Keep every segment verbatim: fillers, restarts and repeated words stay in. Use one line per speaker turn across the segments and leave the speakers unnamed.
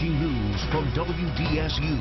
Breaking news from W D S U.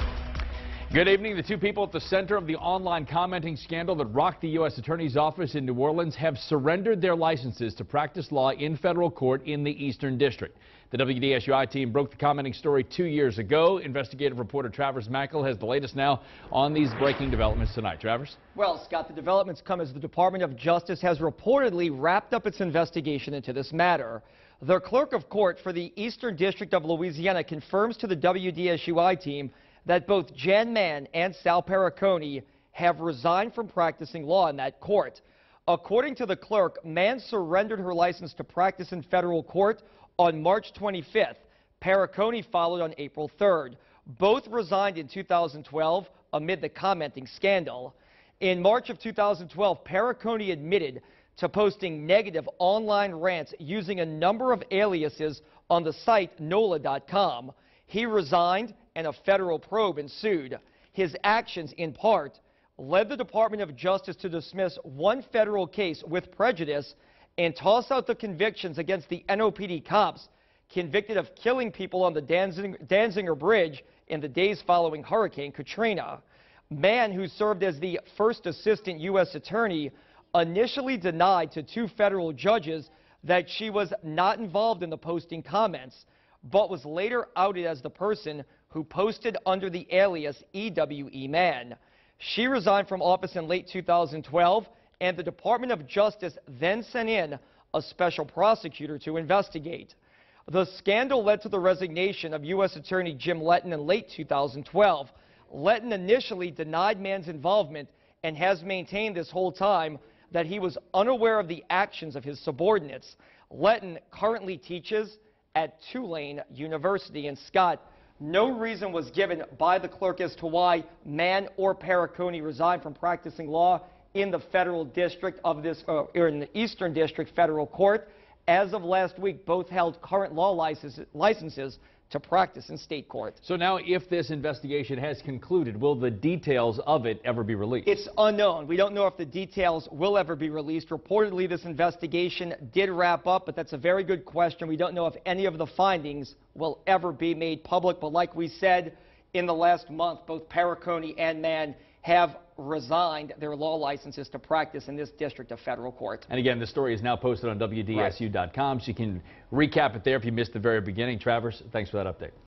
Good evening. The two people at the center of the online commenting scandal that rocked the U S Attorney's Office in New Orleans have surrendered their licenses to practice law in federal court in the Eastern District. The W D S U I team broke the commenting story two years ago. Investigative reporter Travers Mackel has the latest now on these breaking developments tonight. Travers?
Well, Scott, the developments come as the Department of Justice has reportedly wrapped up its investigation into this matter. The clerk of court for the Eastern District of Louisiana confirms to the W D S U I team that both Jan Mann and Sal Perricone have resigned from practicing law in that court. According to the clerk, Mann surrendered her license to practice in federal court on March twenty-fifth. Perricone followed on April third. Both resigned in two thousand twelve amid the commenting scandal. In March of two thousand twelve, Perricone admitted to posting negative online rants using a number of aliases on the site N O L A dot com. He resigned and a federal probe ensued. His actions, in part, led the Department of Justice to dismiss one federal case with prejudice and toss out the convictions against the N O P D cops convicted of killing people on the Danzig Danziger Bridge in the days following Hurricane Katrina. Mann, who served as the first assistant U S attorney, initially denied to two federal judges that she was not involved in the posting comments, but was later outed as the person who posted under the alias E W E Mann. She resigned from office in late two thousand twelve, and the Department of Justice then sent in a special prosecutor to investigate. The scandal led to the resignation of U S Attorney Jim Letton in late two thousand twelve. Letton initially denied Mann's involvement and has maintained this whole time that he was unaware of the actions of his subordinates. Letton currently teaches at Tulane University. And Scott, no reason was given by the clerk as to why Mann or Perricone resigned from practicing law in the federal district of this, uh, or in the Eastern District Federal Court. As of last week, both held current law licenses, licenses to practice in state court.
So now, if this investigation has concluded, will the details of it ever be released?
It's unknown. We don't know if the details will ever be released. Reportedly, this investigation did wrap up, but that's a very good question. We don't know if any of the findings will ever be made public. But like we said, in the last month, both Perricone and Mann have resigned their law licenses to practice in this district of federal court.
And again, the story is now posted on W D S U dot com, so you can recap it there if you missed the very beginning. Travers, thanks for that update.